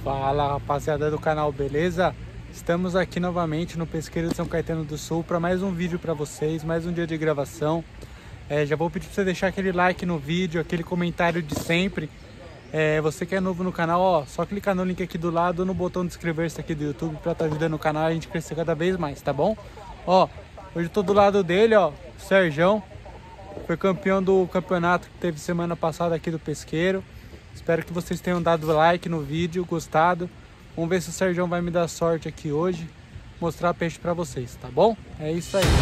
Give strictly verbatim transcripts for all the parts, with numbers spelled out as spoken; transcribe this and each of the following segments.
Fala, rapaziada do canal, beleza? Estamos aqui novamente no Pesqueiro de São Caetano do Sul para mais um vídeo para vocês, mais um dia de gravação. É, já vou pedir para você deixar aquele like no vídeo, aquele comentário de sempre. É, você que é novo no canal, ó, só clicar no link aqui do lado ou no botão de inscrever-se aqui do YouTube para estar ajudando o canal a gente crescer cada vez mais, tá bom? Ó, hoje eu tô do lado dele, ó, o Serjão. Foi campeão do campeonato que teve semana passada aqui do Pesqueiro. Espero que vocês tenham dado like no vídeo, gostado. Vamos ver se o Serjão vai me dar sorte aqui hoje, mostrar peixe pra vocês, tá bom? É isso aí.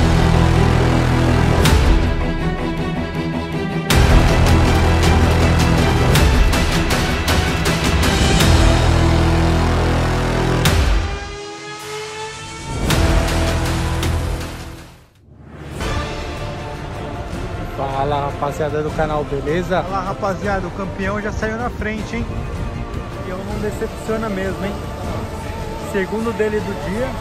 Fala, rapaziada do canal, beleza? Fala, rapaziada, o campeão já saiu na frente, hein? O campeão não decepciona mesmo, hein? Segundo dele do dia.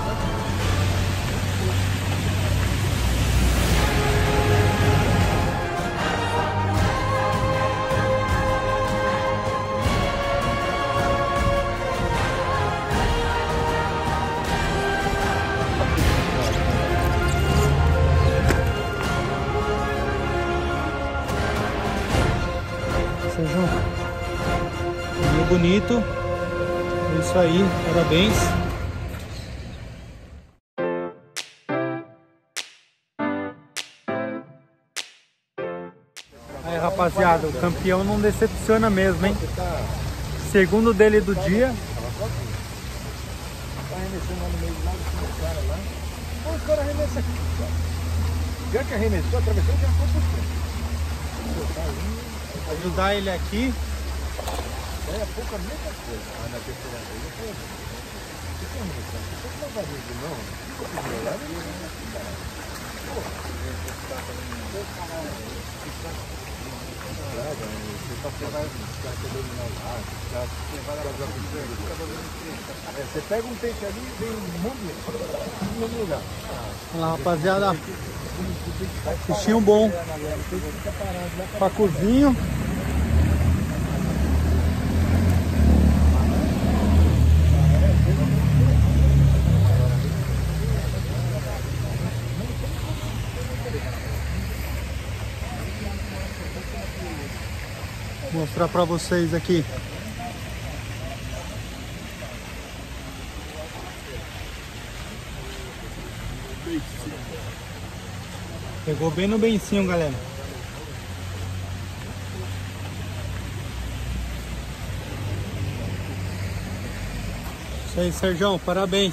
Serjão, muito bonito. É isso aí, parabéns. Aí, rapaziada, o campeão não decepciona mesmo, hein? Segundo dele do dia. Tá arremessando lá no meio do lado do cara lá. Pô, os caras arremessam aqui, cara. Já que arremessou, atravessou, já foi por cima. Ajudar ele aqui. É pouca a mesma coisa. Ah, na terceira vez eu fui. O que é arremessar? Você não vai ver de novo? O que é lá? Não é cara. Pô, você tá fazendo. Você pega um peixe ali e vem um monte no mesmo lugar. Olha lá, rapaziada. Peixinho bom. Pacuzinho. Vou mostrar pra vocês aqui. Pegou bem no bencinho, galera. Isso aí, Serjão, parabéns.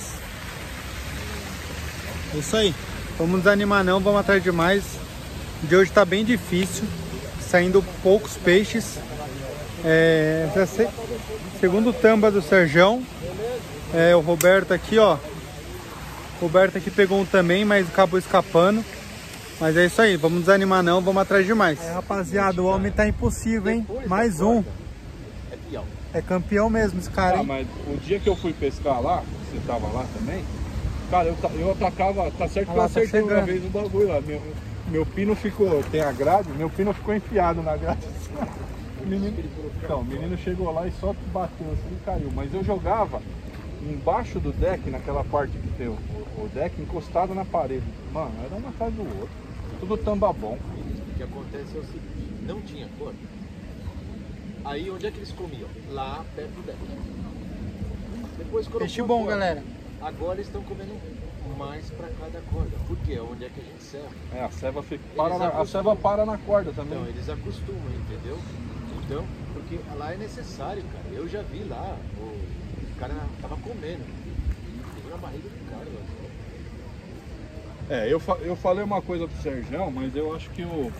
É isso aí. Vamos desanimar não, vamos atrás de mais. O de hoje tá bem difícil, saindo poucos peixes. É, já sei, segundo tamba do Serjão. É, o Roberto aqui, ó. O Roberto aqui pegou um também, mas acabou escapando. Mas é isso aí, vamos desanimar não, vamos atrás de mais. É, rapaziada, o homem tá impossível, hein? Mais um. É pião. É campeão mesmo esse cara, Ah, hein? mas o dia que eu fui pescar lá, você tava lá também, cara, eu, eu atacava, tá certo que eu Ah, tá acertei uma chegando. vez o bagulho lá. Meu, meu pino ficou, tem a grade, meu pino ficou enfiado na grade. O menino, então, o menino chegou lá e só bateu assim e caiu. Mas eu jogava embaixo do deck, naquela parte que tem o, o deck, encostado na parede. Mano, era um atrás do outro. Tudo tamba bom. O que acontece é o seguinte, não tinha cor. Aí onde é que eles comiam? Lá perto do deck. Depois colocou Peixe bom, fora. galera. Agora eles estão comendo mais pra cada corda. Por quê? Onde é que a gente serve? É, a ceva, fica, para na, a acostumam. ceva para na corda também. Então, eles acostumam, entendeu? Então, porque lá é necessário, cara. Eu já vi lá, o, o cara tava comendo. Pegou na barriga do cara, eu acho. É, eu, fa eu falei uma coisa pro Serjão, mas eu acho que o,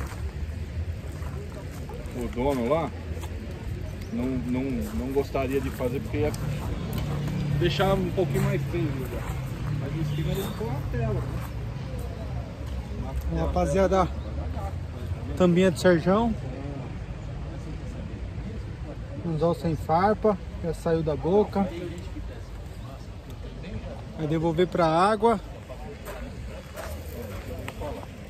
o dono lá não, não, não gostaria de fazer porque ia deixar um pouquinho mais feio o lugar. Mas em cima ele ficou uma tela. Né? É, rapaziada, tambinha do Serjão. Anzol sem farpa, já saiu da boca. Vai devolver para a água.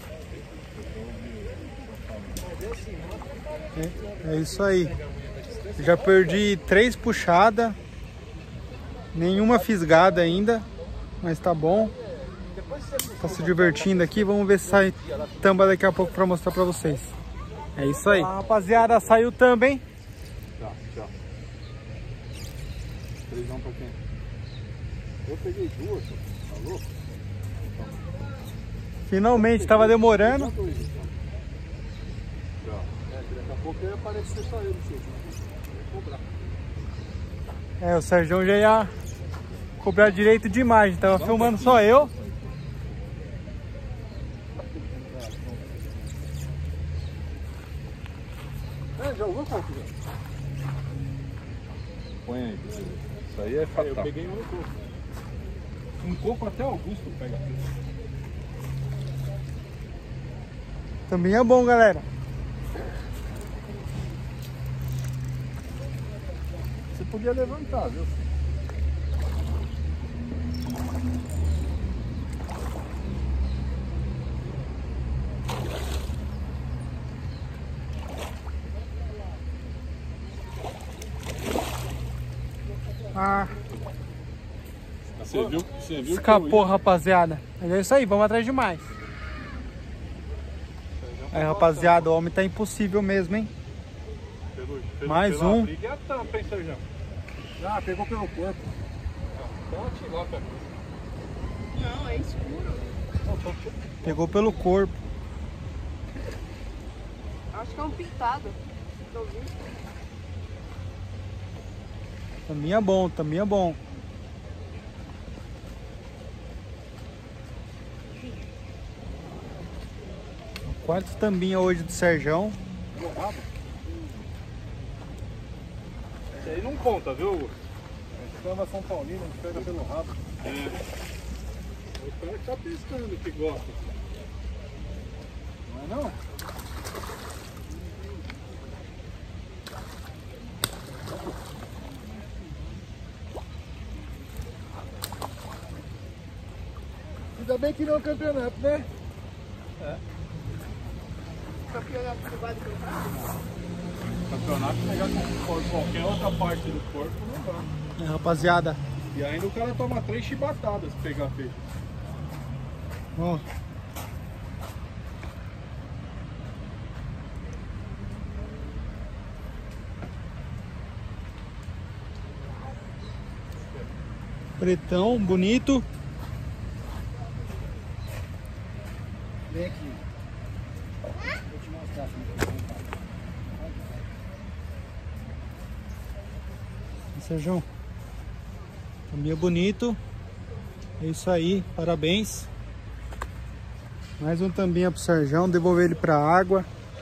É, é isso aí. Já perdi três puxadas, nenhuma fisgada ainda, mas tá bom. Tá se divertindo aqui, vamos ver se sai tamba daqui a pouco pra mostrar pra vocês. É isso aí. Ah, rapaziada, saiu também. Tá, tchau. Trêsão pra quem? Eu peguei duas, tá louco? Finalmente, tava demorando. Tchau. É, daqui a pouco ia aparecer só eu no seu. Cobrar. É, o Sérgio já ia cobrar direito de imagem, tava filmando só eu. É, já ouviu, Coco? Põe aí, isso aí é fatal. Eu peguei um coco. Um coco até Augusto pega. Também é bom, galera. Você podia levantar, viu? Ah, Você viu? Você viu? escapou, rapaziada. Mas é isso aí, vamos atrás de mais. É, rapaziada, o homem tá impossível mesmo, hein? Pelo, pelo, Mais pela um. briga e a tampa, hein, Sérgio? Ah, pegou pelo corpo. Bote lá, cara. Não, é escuro. Pegou pelo corpo. Acho que é um pintado. Tô ouvindo. Também é bom, também é bom. Quantas tambinhas hoje do Serjão? Esse aí não conta, viu? Esse cama São Paulino, a gente pega pelo rabo. É. O cara que tá pescando que gosta. Não é não? Ainda bem que não é um campeonato, né? É. Campeonato do Vale do Prado? Campeonato pegar com qualquer outra parte do corpo não dá. É, rapaziada. E ainda o cara toma três chibatadas pra pegar peixe. Ó. Pretão, bonito. Vem aqui. Vou te mostrar assim. Sérgio, também é bonito. É isso aí, parabéns. Mais um tambinha pro Sérgio, devolver ele pra água.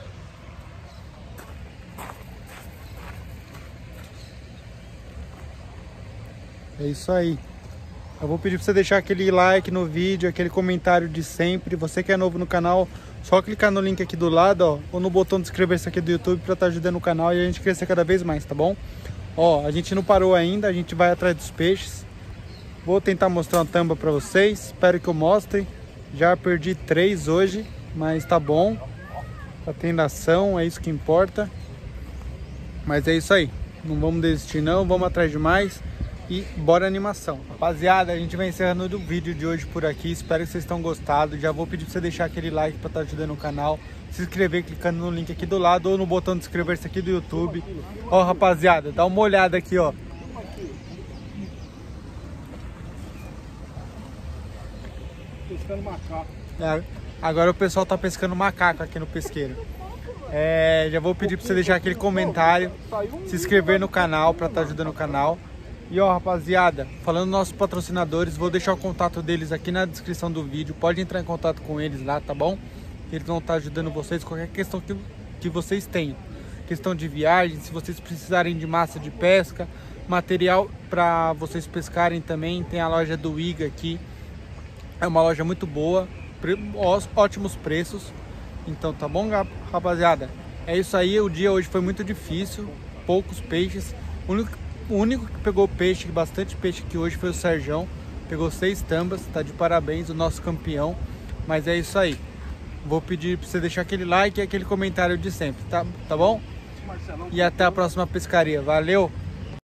É isso aí. Eu vou pedir pra você deixar aquele like no vídeo, aquele comentário de sempre. Você que é novo no canal, só clicar no link aqui do lado, ó, ou no botão de inscrever-se aqui do YouTube pra estar ajudando o canal e a gente crescer cada vez mais, tá bom? Ó, a gente não parou ainda, a gente vai atrás dos peixes. Vou tentar mostrar uma tamba pra vocês, espero que eu mostre. Já perdi três hoje, mas tá bom. Tá tendo ação, é isso que importa. Mas é isso aí, não vamos desistir não, vamos atrás de mais. E bora animação. Rapaziada, a gente vai encerrando o vídeo de hoje por aqui. Espero que vocês tenham gostado. Já vou pedir pra você deixar aquele like pra estar ajudando o canal. Se inscrever clicando no link aqui do lado ou no botão de inscrever-se aqui do YouTube. Ó, rapaziada, dá uma olhada aqui, ó. Pescando macaco. É, agora o pessoal tá pescando macaco aqui no pesqueiro. É, já vou pedir pra você deixar aquele comentário, se inscrever no canal pra estar ajudando o canal. E ó, rapaziada, falando dos nossos patrocinadores, vou deixar o contato deles aqui na descrição do vídeo. Pode entrar em contato com eles lá, tá bom? Eles vão estar ajudando vocês com qualquer questão que, que vocês tenham. Questão de viagem, se vocês precisarem de massa de pesca, material para vocês pescarem também. Tem a loja do Iga aqui. É uma loja muito boa, ótimos preços. Então tá bom, rapaziada? É isso aí, o dia hoje foi muito difícil, poucos peixes. O único, o único que pegou peixe, bastante peixe aqui hoje foi o Sérgio. Pegou seis tambas, tá de parabéns, o nosso campeão. Mas é isso aí. Vou pedir pra você deixar aquele like e aquele comentário de sempre, tá, tá bom? e até a próxima pescaria. Valeu!